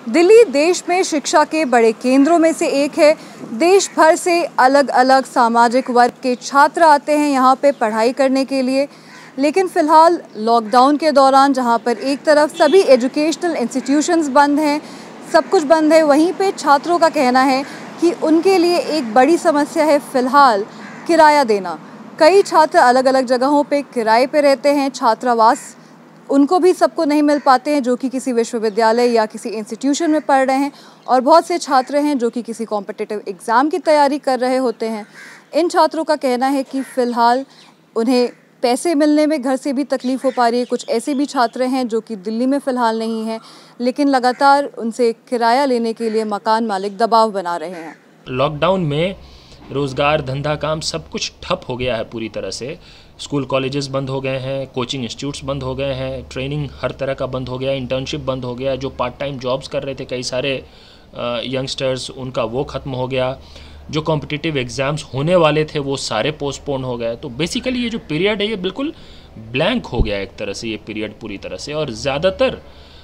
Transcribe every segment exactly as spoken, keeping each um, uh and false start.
दिल्ली देश में शिक्षा के बड़े केंद्रों में से एक है। देश भर से अलग अलग सामाजिक वर्ग के छात्र आते हैं यहाँ पे पढ़ाई करने के लिए। लेकिन फ़िलहाल लॉकडाउन के दौरान जहाँ पर एक तरफ सभी एजुकेशनल इंस्टीट्यूशंस बंद हैं, सब कुछ बंद है, वहीं पे छात्रों का कहना है कि उनके लिए एक बड़ी समस्या है फ़िलहाल किराया देना। कई छात्र अलग अलग जगहों पे किराए पे रहते हैं। छात्रावास उनको भी सबको नहीं मिल पाते हैं जो कि किसी विश्वविद्यालय या किसी इंस्टीट्यूशन में पढ़ रहे हैं, और बहुत से छात्र हैं जो कि किसी कॉम्पिटिटिव एग्ज़ाम की तैयारी कर रहे होते हैं। इन छात्रों का कहना है कि फ़िलहाल उन्हें पैसे मिलने में घर से भी तकलीफ़ हो पा रही है। कुछ ऐसे भी छात्र हैं जो कि दिल्ली में फ़िलहाल नहीं हैं, लेकिन लगातार उनसे किराया लेने के लिए मकान मालिक दबाव बना रहे हैं। लॉकडाउन में रोज़गार, धंधा, काम सब कुछ ठप हो गया है पूरी तरह से। स्कूल कॉलेजेस बंद हो गए हैं, कोचिंग इंस्टीट्यूट्स बंद हो गए हैं, ट्रेनिंग हर तरह का बंद हो गया, इंटर्नशिप बंद हो गया। जो पार्ट टाइम जॉब्स कर रहे थे कई सारे यंगस्टर्स, उनका वो ख़त्म हो गया। जो कॉम्पिटिटिव एग्ज़ाम्स होने वाले थे वो सारे पोस्टपोन हो गए। तो बेसिकली ये जो पीरियड है ये बिल्कुल ब्लैंक हो गया एक तरह से, ये पीरियड पूरी तरह से। और ज़्यादातर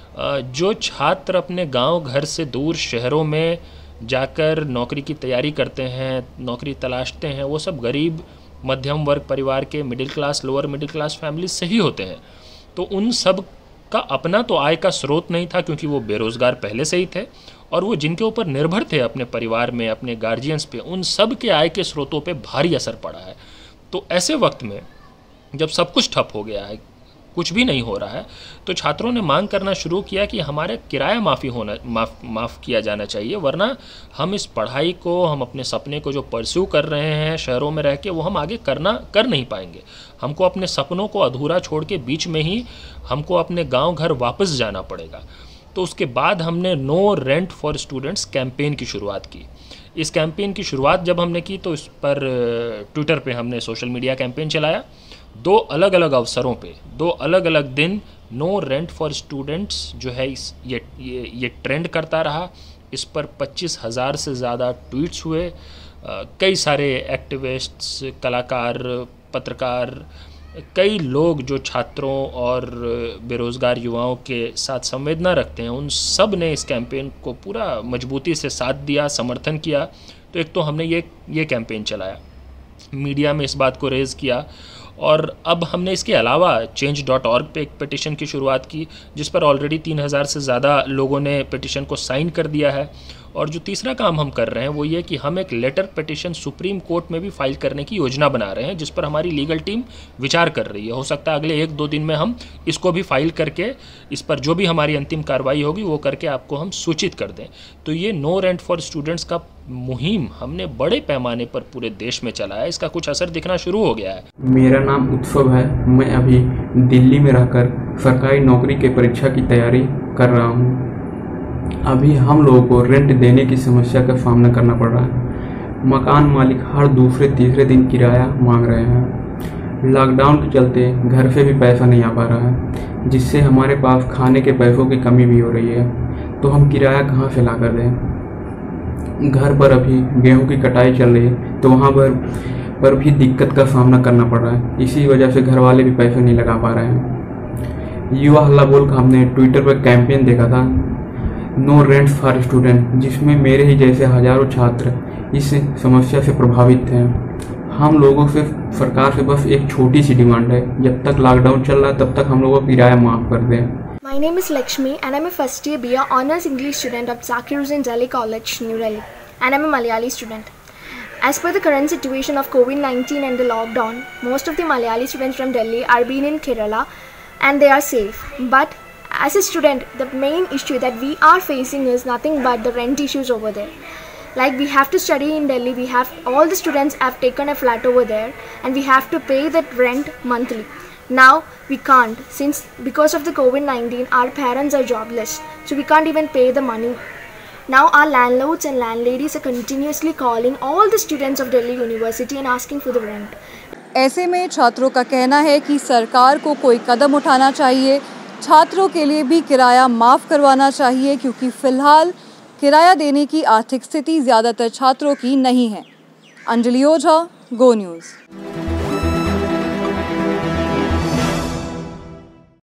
जो छात्र अपने गाँव घर से दूर शहरों में जाकर नौकरी की तैयारी करते हैं, नौकरी तलाशते हैं, वो सब गरीब मध्यम वर्ग परिवार के, middle class, lower middle class family से ही होते हैं। तो उन सब का अपना तो आय का स्रोत नहीं था, क्योंकि वो बेरोज़गार पहले से ही थे, और वो जिनके ऊपर निर्भर थे अपने परिवार में, अपने गार्जियंस पे, उन सब के आय के स्रोतों पे भारी असर पड़ा है। तो ऐसे वक्त में जब सब कुछ ठप हो गया है, कुछ भी नहीं हो रहा है, तो छात्रों ने मांग करना शुरू किया कि हमारे किराया माफ़ी होना माफ़ माफ़ किया जाना चाहिए, वरना हम इस पढ़ाई को, हम अपने सपने को जो परस्यू कर रहे हैं शहरों में रह के, वो हम आगे करना कर नहीं पाएंगे। हमको अपने सपनों को अधूरा छोड़ के बीच में ही हमको अपने गांव घर वापस जाना पड़ेगा। तो उसके बाद हमने no rent for students campaign की शुरुआत की। इस कैंपेन की शुरुआत जब हमने की तो इस पर ट्विटर पे हमने सोशल मीडिया कैंपेन चलाया। दो अलग अलग अवसरों पे, दो अलग अलग दिन नो रेंट फॉर स्टूडेंट्स जो है इस ये ये ये ट्रेंड करता रहा। इस पर पच्चीस हज़ार से ज़्यादा ट्वीट्स हुए। आ, कई सारे एक्टिविस्ट्स, कलाकार, पत्रकार, कई लोग जो छात्रों और बेरोज़गार युवाओं के साथ संवेदना रखते हैं, उन सब ने इस कैंपेन को पूरा मजबूती से साथ दिया, समर्थन किया। तो एक तो हमने ये ये कैंपेन चलाया, मीडिया में इस बात को रेज़ किया, और अब हमने इसके अलावा चेंज डॉट ऑर्ग पे एक पिटिशन की शुरुआत की, जिस पर ऑलरेडी तीन हज़ार से ज़्यादा लोगों ने पिटिशन को साइन कर दिया है। और जो तीसरा काम हम कर रहे हैं वो ये कि हम एक लेटर पिटिशन सुप्रीम कोर्ट में भी फाइल करने की योजना बना रहे हैं, जिस पर हमारी लीगल टीम विचार कर रही है। हो सकता है अगले एक दो दिन में हम इसको भी फाइल करके, इस पर जो भी हमारी अंतिम कार्रवाई होगी वो करके आपको हम सूचित कर दें। तो ये नो रेंट फॉर स्टूडेंट्स का मुहिम हमने बड़े पैमाने पर पूरे देश में चलाया है। इसका कुछ असर दिखना शुरू हो गया है। मेरा नाम उत्सव है। मैं अभी दिल्ली में रहकर सरकारी नौकरी के परीक्षा की तैयारी कर रहा हूँ। अभी हम लोगों को रेंट देने की समस्या का सामना करना पड़ रहा है। मकान मालिक हर दूसरे तीसरे दिन किराया मांग रहे हैं। लॉकडाउन के चलते घर से भी पैसा नहीं आ पा रहा है, जिससे हमारे पास खाने के पैसों की कमी भी हो रही है। तो हम किराया कहाँ से ला कर दें? घर पर अभी गेहूं की कटाई चल रही है, तो वहाँ पर पर भी दिक्कत का सामना करना पड़ रहा है। इसी वजह से घर वाले भी पैसे नहीं लगा पा रहे हैं। युवा हल्ला बोल का हमने ट्विटर पर कैंपेन देखा था, नो रेंट फॉर स्टूडेंट, जिसमें मेरे ही जैसे हजारों छात्र इस समस्या से प्रभावित हैं। हम लोगों से सरकार से बस एक छोटी सी डिमांड है, जब तक लॉकडाउन चल रहा है तब तक हम लोगों को किराया माफ कर दें। My name is Lakshmi and I'm a first year B A Honours English student of Zakir Hussain Delhi College, New Delhi, and I'm a Malayali student. As per the current situation of COVID nineteen and the lockdown, most of the Malayali students from Delhi are being in Kerala and they are safe. But as a student, the main issue that we are facing is nothing but the rent issues over there. Like we have to study in Delhi, we have all the students have taken a flat over there and we have to pay that rent monthly. Now we can't, since because of the COVID nineteen our parents are jobless, so we can't even pay the money. Now our landlords and landladies are continuously calling all the students of Delhi University and asking for the rent. ऐसे में छात्रों का कहना है कि सरकार को कोई कदम उठाना चाहिए, छात्रों के लिए भी किराया माफ़ करवाना चाहिए, क्योंकि फ़िलहाल किराया देने की आर्थिक स्थिति ज़्यादातर छात्रों की नहीं है। Anjali Ojha, go news.